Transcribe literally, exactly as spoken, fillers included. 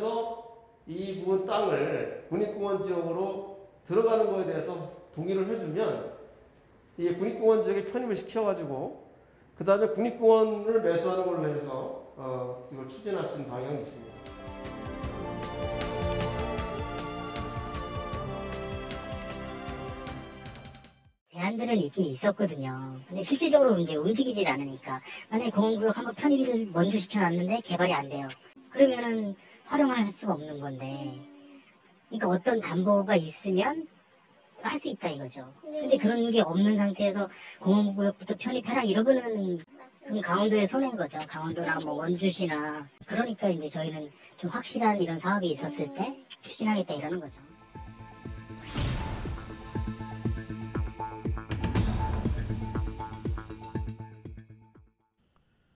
정부에서 이 부분 땅을 국립공원 지역으로 들어가는 거에 대해서 동의를 해주면 이 국립공원 지역에 편입을 시켜가지고 그 다음에 국립공원을 매수하는 걸로 해서 어, 이걸 추진할 수 있는 방향이 있습니다. 제안들은 있긴 있었거든요. 근데 실질적으로 이제 움직이질 않으니까 만약에 공원구역 한번 편입을 먼저 시켜놨는데 개발이 안 돼요. 그러면은 활용을 할 수가 없는 건데, 그러니까 어떤 담보가 있으면 할 수 있다 이거죠. 근데 그런 게 없는 상태에서 공원구역부터 편입해라 이러면은 그럼 강원도의 손해인 거죠. 강원도나 뭐 원주시나. 그러니까 이제 저희는 좀 확실한 이런 사업이 있었을 때 추진하겠다 이러는 거죠.